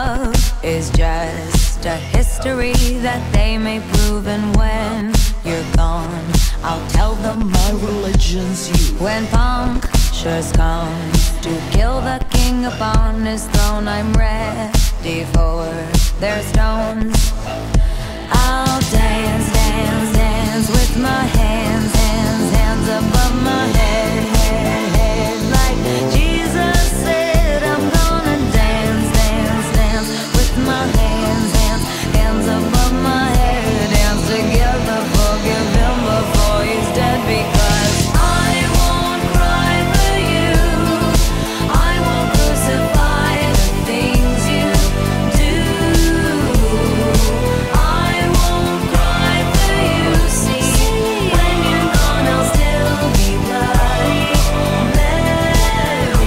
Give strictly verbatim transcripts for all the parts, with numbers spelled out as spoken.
love is just a history that they may prove. And when you're gone, I'll tell them my religion's you. When punctures come to kill the king upon his throne, I'm ready for their stones. I'll dance, dance, dance with my hands, hands, hands above my head, head, head. Like Jesus said, I'm gonna dance, dance, dance with my hands, hands, hands above my head. Dance together, forgive him before he's dead, because I won't cry for you. I won't crucify the things you do. I won't cry for you. See, when you're gone, I'll still be bloody Mary.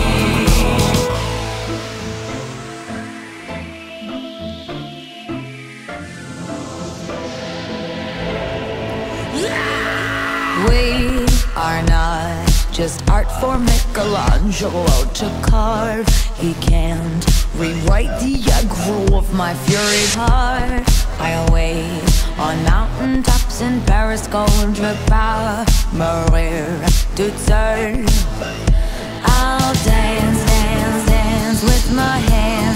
We are not just art for Michelangelo to carve. He can't rewrite the aggro of my fury heart. I'll wait on mountaintops in Paris, contre power, Maria to serve. I'll dance, dance, dance with my hands.